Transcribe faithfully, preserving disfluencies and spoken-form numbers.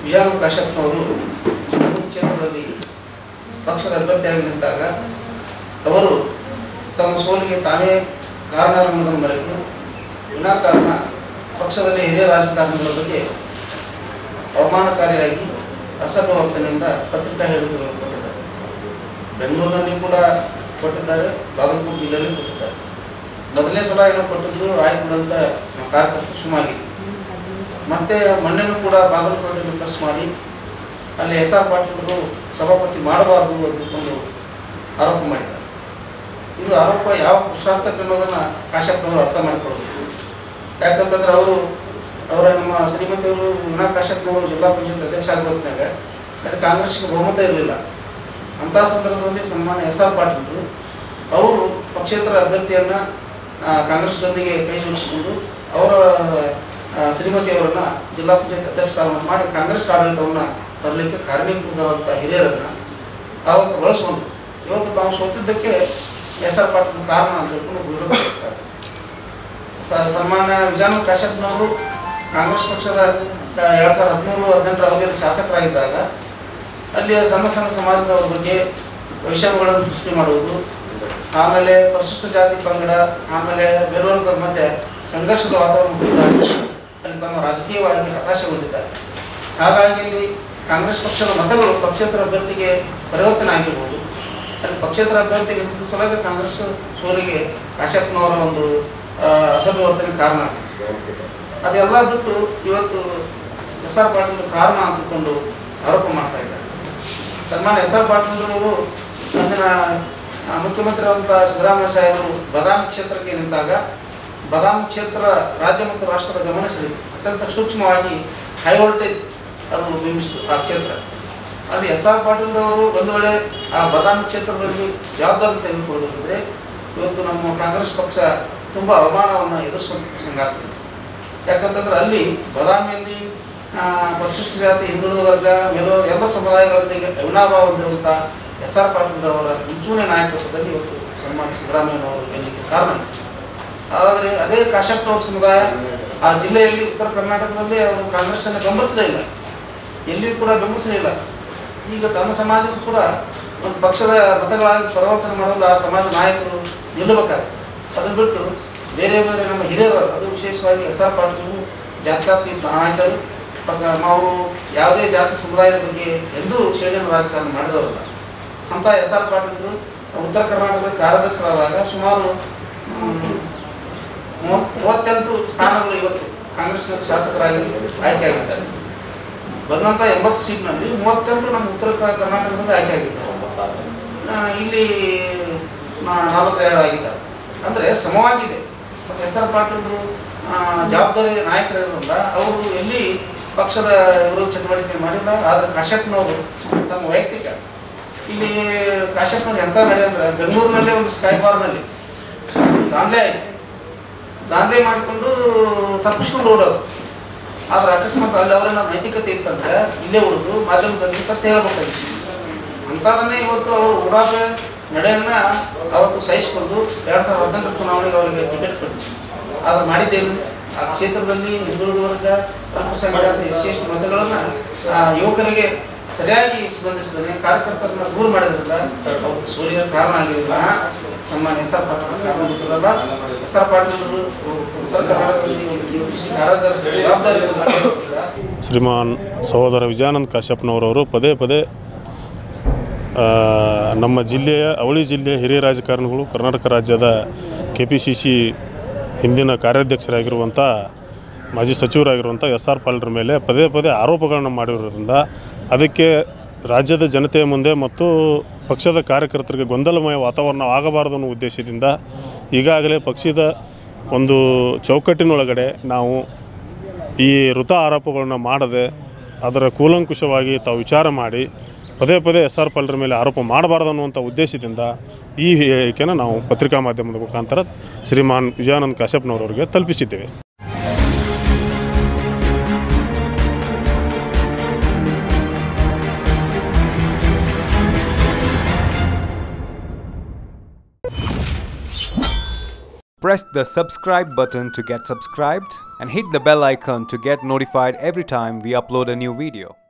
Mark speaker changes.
Speaker 1: ವಿಜಯಾನಂದ ಕಾಶ್ಯಪ್ನವರು ಕ್ಷೇತ್ರದಲ್ಲಿ ಪಕ್ಷದ ಅಭ್ಯರ್ಥಿಯಾಗಿ ನಿಂತಾಗ ಅವರು ತಮ್ಮ ಸೋಲಿಗೆ ತಾವೇ ಕಾರಣ ಅನ್ನೋದನ್ನು ಮರೆತು ವಿನಾಕಾರಣ ಪಕ್ಷದಲ್ಲಿ ಹಿರಿಯ ರಾಜಕಾರಣಿಗಳ ಬಗ್ಗೆ ಅವಮಾನಕಾರಿಯಾಗಿ ಅಸಭ್ಯ ವರ್ತನೆಯಿಂದ ಪತ್ರಿಕಾ ಹೇಳಿಕೆಗಳನ್ನು ಕೊಟ್ಟಿದ್ದಾರೆ. ಬೆಂಗಳೂರಿನಲ್ಲಿ ಕೂಡ ಕೊಟ್ಟಿದ್ದಾರೆ, ಬಾಗಲಕೋಟೆ ಜಿಲ್ಲೆಯಲ್ಲಿ ಕೊಟ್ಟಿದ್ದಾರೆ. ಮೊದಲನೇ ಸಲ ಏನೋ ಕೊಟ್ಟಿದ್ದು ಆಯ್ಕೊಂಡಂತ ಕಾರ್ಯಕರ್ತರು ಸುಮಾಗಿತ್ತು. ಮತ್ತೆ ಮೊನ್ನೆನೂ ಕೂಡ ಬಾಗಲಕೋಟೆಯಲ್ಲಿ ಪ್ರೆಸ್ ಮಾಡಿ ಅಲ್ಲಿ ಎಸ್ ಆರ್ ಪಾಟೀಲರು ಸಭಾಪತಿ ಮಾಡಬಾರದು ಅಂದುಕೊಂಡು ಆರೋಪ ಮಾಡಿದ್ದಾರೆ. ಇದು ಆರೋಪ ಯಾವ ಪುರುಷಾರ್ಥಕ್ಕೆ ಅನ್ನೋದನ್ನು ಕಾಶ್ಯಪ್ನವರು ಅರ್ಥ ಮಾಡಿಕೊಳ್ಬೇಕು. ಯಾಕಂತಂದ್ರೆ ಅವರು ಅವರ ನಮ್ಮ ಶ್ರೀಮತಿಯವರು ವಿನಾ ಕಾಶ್ಯಪ್ನವರು ಜಿಲ್ಲಾ ಪರಿಷತ್ ಅಧ್ಯಕ್ಷ ಆಗೋದ್ನಾಗ ಯಾಕೆ ಕಾಂಗ್ರೆಸ್ಗೆ ಬಹುಮತ ಇರಲಿಲ್ಲ. ಅಂಥ ಸಂದರ್ಭದಲ್ಲಿ ಸನ್ಮಾನ್ಯ ಎಸ್ ಆರ್ ಪಾಟೀಲರು ಅವರು ಪಕ್ಷೇತರ ಅಭ್ಯರ್ಥಿಯನ್ನು ಕಾಂಗ್ರೆಸ್ ಜೊತೆಗೆ ಕೈ ಜೋಡಿಸಿಕೊಂಡು ಅವರ ಶ್ರೀಮತಿಯವರನ್ನ ಜಿಲ್ಲಾ ಪಂಚಾಯತ್ ಅಧ್ಯಕ್ಷ ಸ್ಥಾನ ಮಾಡಿ ಕಾಂಗ್ರೆಸ್ ಆಡಳಿತವನ್ನು ತರಲಿಕ್ಕೆ ಕಾರಣೀಭೂತವಾದಂಥ ಹಿರಿಯರನ್ನು ಆವತ್ತು ಬಳಸ್ಕೊಂಡು ಇವತ್ತು ತಾವು ಸೋತಿದ್ದಕ್ಕೆ ಎಸ್ ಆರ್ ಪಾಟೀಲ್ ಕಾರಣ ಅಂತ ಹೇಳ್ಕೊಂಡು ವಿರೋಧ ಮಾಡ್ತಾರೆ. ಸನ್ಮಾನ್ಯ ವಿಜಯಾನಂದ ಕಾಶ್ಯಪ್ನವರು ಕಾಂಗ್ರೆಸ್ ಪಕ್ಷದ ಎರಡು ಸಾವಿರದ ಹದಿಮೂರು ಹದಿನೆಂಟರ ಅವಧಿಯಲ್ಲಿ ಶಾಸಕರಾಗಿದ್ದಾಗ ಅಲ್ಲಿ ಸಣ್ಣ ಸಣ್ಣ ಸಮಾಜದವರ ಬಗ್ಗೆ ವಿಷಯಗಳನ್ನು ಸೃಷ್ಟಿ ಮಾಡುವುದು, ಆಮೇಲೆ ಪರಿಶಿಷ್ಟ ಜಾತಿ ಪಂಗಡ, ಆಮೇಲೆ ಬೇರೆಯವರ ಮಧ್ಯೆ ಸಂಘರ್ಷದ ವಾತಾವರಣ ಅಲ್ಲಿ ತಮ್ಮ ರಾಜಕೀಯವಾಗಿ ಹತಾಶೆಗೊಂಡಿದ್ದಾರೆ. ಹಾಗಾಗಿ ಇಲ್ಲಿ ಕಾಂಗ್ರೆಸ್ ಪಕ್ಷದ ಮತಗಳು ಪಕ್ಷೇತರ ಅಭ್ಯರ್ಥಿಗೆ ಪರಿವರ್ತನೆ ಆಗಿರ್ಬೋದು. ಅಲ್ಲಿ ಪಕ್ಷೇತರ ಅಭ್ಯರ್ಥಿ ನಿಂತ ಸಲುವಾಗಿ ಕಾಂಗ್ರೆಸ್ ಸೋಲಿಗೆ ಕಾಶ್ಯಪ್ನವರ ಒಂದು ಅಸಭ್ಯ ವರ್ತನೆ ಕಾರಣ ಆಗಿದೆ. ಅದೆಲ್ಲ ಬಿಟ್ಟು ಇವತ್ತು ಎಸ್ ಆರ್ ಪಾಟೀಲ್ ಕಾರಣ ಅಂತಕೊಂಡು ಆರೋಪ ಮಾಡ್ತಾ ಇದ್ದಾರೆ. ಸನ್ಮಾನ್ಯ ಎಸ್ ಆರ್ ಪಾಟೀಲರು ಅಂದಿನ ಮುಖ್ಯಮಂತ್ರಿ ಆದಂಥ ಸಿದ್ದರಾಮಯ್ಯ ಸಾಹೇಬರು ಬದಾಮಿ ಕ್ಷೇತ್ರಕ್ಕೆ ನಿಂತಾಗ ಬದಾಮಿ ಕ್ಷೇತ್ರ ರಾಜ್ಯ ಮತ್ತು ರಾಷ್ಟ್ರದ ಗಮನ ಸೆಳೆಯಿತು. ಅತ್ಯಂತ ಸೂಕ್ಷ್ಮವಾಗಿ ಹೈ ವೋಲ್ಟೇಜ್ ಅದು ಬಿಂಬಿಸಿತು ಆ ಕ್ಷೇತ್ರ. ಅಲ್ಲಿ ಎಸ್ ಆರ್ ಪಾಟೀಲ್ ಅವರು ಒಂದು ವೇಳೆ ಆ ಬದಾಮಿ ಕ್ಷೇತ್ರದಲ್ಲಿ ಜವಾಬ್ದಾರಿ ತೆಗೆದುಕೊಳ್ಳೋದಿದ್ರೆ ಇವತ್ತು ನಮ್ಮ ಕಾಂಗ್ರೆಸ್ ಪಕ್ಷ ತುಂಬ ಅವಮಾನವನ್ನು ಎದುರಿಸುವಂಥ ಪ್ರಸಂಗ ಆಗ್ತದೆ. ಯಾಕಂತಂದ್ರೆ ಅಲ್ಲಿ ಬದಾಮಿಯಲ್ಲಿ ಪರಿಶಿಷ್ಟ ಜಾತಿ, ಹಿಂದುಳಿದ ವರ್ಗ, ಮೇಲೋ ಎಲ್ಲ ಸಮುದಾಯಗಳೊಂದಿಗೆ ಅವಿನಾಭಾವ ಹೊಂದಿರುವಂಥ ಎಸ್ ಆರ್ ಪಾಟೀಲ್ ಅವರ ಮುಂಚೂಣಿ ನಾಯಕತ್ವದಲ್ಲಿ ಇವತ್ತು ಸನ್ಮಾನ್ಯ ಸಿದ್ದರಾಮಯ್ಯನವರು ಗೆಲ್ಲಲಿಕ್ಕೆ ಕಾರಣ. ಆದರೆ ಅದೇ ಕಾಶ್ಯಪ್ನವ್ರ ಸಮುದಾಯ ಆ ಜಿಲ್ಲೆಯಲ್ಲಿ ಉತ್ತರ ಕರ್ನಾಟಕದಲ್ಲಿ ಅವರು ಕಾಂಗ್ರೆಸ್ಸನ್ನು ಬೆಂಬಲಿಸಲೇ ಇಲ್ಲ, ಎಲ್ಲಿಯೂ ಕೂಡ ಬೆಂಬಲಿಸಲಿಲ್ಲ. ಈಗ ತಮ್ಮ ಸಮಾಜಕ್ಕೂ ಕೂಡ ಒಂದು ಪಕ್ಷದ ಮತಗಳಾಗಿ ಪರಿವರ್ತನೆ ಮಾಡಲು ಆ ಸಮಾಜ ನಾಯಕರು ನಿಲ್ಲಬೇಕಾಗುತ್ತೆ. ಅದನ್ನು ಬಿಟ್ಟು ಬೇರೆ ಬೇರೆ ನಮ್ಮ ಹಿರಿಯರು, ಅದು ವಿಶೇಷವಾಗಿ ಎಸ್ ಆರ್ ಪಾಟೀಲ್ ಜಾತ್ಯಾತೀತ ನಾಯಕರು, ಅವರು ಯಾವುದೇ ಜಾತಿ ಸಮುದಾಯದ ಬಗ್ಗೆ ಎಂದೂ ಶ್ರೇಣಿಯನ್ನು ರಾಜಕಾರಣ ಮಾಡಿದವರಲ್ಲ. ಅಂತ ಎಸ್ ಆರ್ ಪಾಟೀಲ್ ಉತ್ತರ ಕರ್ನಾಟಕದ ಕಾರ್ಯದರ್ಶರಾದಾಗ ಸುಮಾರು ಮೂವತ್ತೆಂಟು ಸ್ಥಾನಗಳು ಇವತ್ತು ಕಾಂಗ್ರೆಸ್ನ ಶಾಸಕರಾಗಿ ಆಯ್ಕೆಯಾಗಿದ್ದಾರೆ. ಬಂದಂಥ ಎಂಬತ್ತು ಸೀಟ್ನಲ್ಲಿ ಮೂವತ್ತೆಂಟು ನಮ್ಮ ಉತ್ತರ ಕರ್ನಾಟಕದಲ್ಲಿ ಆಯ್ಕೆಯಾಗಿದ್ದಾರೆ. ಇಲ್ಲಿ ನಲವತ್ತೆರಡು ಆಗಿದ್ದಾರೆ. ಅಂದರೆ ಸಮವಾಗಿದೆ. ಮತ್ತು ಎಸ್ ಆರ್ ಪಾಟೀಲರು ಜವಾಬ್ದಾರಿ ನಾಯಕರಿರೋದ್ರಿಂದ ಅವರು ಎಲ್ಲಿ ಪಕ್ಷದ ವಿರೋಧ ಚಟುವಟಿಕೆ ಮಾಡಿಲ್ಲ. ಆದರೆ ಕಾಶ್ಯಪ್ನವರು ತಮ್ಮ ವೈಯಕ್ತಿಕ ಇಲ್ಲಿ ಕಾಶ್ಯಪ್ನವ್ರು ಎಂಥ ನಡೆ ಅಂದರೆ ಬೆಂಗಳೂರಿನಲ್ಲೇ ಒಂದು ಸ್ಕೈ ಬಾರ್ನಲ್ಲಿ ದಾಂಧಲೆ ಆಯಿತು. ದಾಂಧಲೆ ಮಾಡಿಕೊಂಡು ತಪ್ಪಿಸ್ಕೊಂಡು ಓಡೋದು. ಆದರೆ ಅಕಸ್ಮಾತ್ ಅಲ್ಲಿ ಅವರೇನ ನೈತಿಕತೆ ಇತ್ತಂದ್ರೆ ಇಲ್ಲೇ ಉಳಿದು ಮಾಧ್ಯಮದಲ್ಲಿ ಸತ್ಯ ಹೇಳ್ಬೇಕಾಗಿತ್ತು. ಅಂಥದನ್ನೇ ಇವತ್ತು ಅವರು ಉಡಾಫೆ ನಡೆಯನ್ನು ಅವತ್ತು ಸಹಿಸಿಕೊಂಡು ಎರಡು ಸಾವಿರದ ಹದಿನೆಂಟರ ಚುನಾವಣೆಗೆ ಅವರಿಗೆ ಟಿಕೆಟ್ ಕೊಟ್ಟು ಆದ್ರೆ ಮಾಡಿದ್ದೇನು, ಆ ಕ್ಷೇತ್ರದಲ್ಲಿ ಹಿಂದುಳಿದ ವರ್ಗ, ಅಲ್ಪಸಂಖ್ಯಾತ, ಎಸ್ ಸಿ ಎಸ್ ಟಿ ಮತಗಳನ್ನು ಯುವಕರಿಗೆ ಸರಿಯಾಗಿ ಸ್ಪಂದಿಸಿದರೆ ಕಾರ್ಯಕರ್ತರನ್ನ ದೂರ ಮಾಡಿದ್ರಿಂದ ಅವರು ಸೋಲಿಗೆ ಕಾರಣ ಆಗಿರಲಿಲ್ಲ. ಸನ್ಮಾನ್ಯ ಎಸ್ ಆರ್ ಪಾಟೀಲ್ ಕಾರಣ ಗೊತ್ತಿರಲ್ಲ. ಎಸ್ ಆರ್ ಪಾಟೀಲರು ಉತ್ತರ ಕರ್ನಾಟಕದಲ್ಲಿ ಕಾರ್ಯದರ್ಶಿ ಜವಾಬ್ದಾರಿ.
Speaker 2: ಶ್ರೀಮಾನ್ ಸಹೋದರ ವಿಜಯಾನಂದ ಕಾಶ್ಯಪ್ನವರವರು ಪದೇ ಪದೇ ನಮ್ಮ ಜಿಲ್ಲೆಯ ಅವಳಿ ಜಿಲ್ಲೆಯ ಹಿರಿಯ ರಾಜಕಾರಣಿಗಳು, ಕರ್ನಾಟಕ ರಾಜ್ಯದ ಕೆ ಪಿ ಸಿ ಸಿ ಹಿಂದಿನ ಕಾರ್ಯಾಧ್ಯಕ್ಷರಾಗಿರುವಂಥ ಮಾಜಿ ಸಚಿವರಾಗಿರುವಂಥ ಎಸ್ ಆರ್ ಪಾಟೀಲರ ಮೇಲೆ ಪದೇ ಪದೇ ಆರೋಪಗಳನ್ನು ಮಾಡಿರೋದ್ರಿಂದ ಅದಕ್ಕೆ ರಾಜ್ಯದ ಜನತೆಯ ಮುಂದೆ ಮತ್ತು ಪಕ್ಷದ ಕಾರ್ಯಕರ್ತರಿಗೆ ಗೊಂದಲಮಯ ವಾತಾವರಣ ಆಗಬಾರದು ಅನ್ನೋ ಉದ್ದೇಶದಿಂದ ಈಗಾಗಲೇ ಪಕ್ಷದ ಒಂದು ಚೌಕಟ್ಟಿನೊಳಗಡೆ ನಾವು ಈ ವೃಥ ಆರೋಪಗಳನ್ನು ಮಾಡದೆ ಅದರ ಕೂಲಂಕುಷವಾಗಿ ತಾವು ವಿಚಾರ ಮಾಡಿ ಪದೇ ಪದೇ ಎಸ್ ಆರ್ ಪಾಟೀಲರ ಮೇಲೆ ಆರೋಪ ಮಾಡಬಾರ್ದು ಅನ್ನುವಂಥ ಉದ್ದೇಶದಿಂದ ಈ ಹೇಳಿಕೆಯನ್ನು ನಾವು ಪತ್ರಿಕಾ ಮಾಧ್ಯಮದ ಮುಖಾಂತರ ಶ್ರೀಮಾನ್ Vijayananda ಕಾಶ್ಯಪ್ನವರವರಿಗೆ ತಲುಪಿಸಿದ್ದೇವೆ.
Speaker 3: Press the subscribe button to get subscribed and hit the bell icon to get notified every time we upload a new video.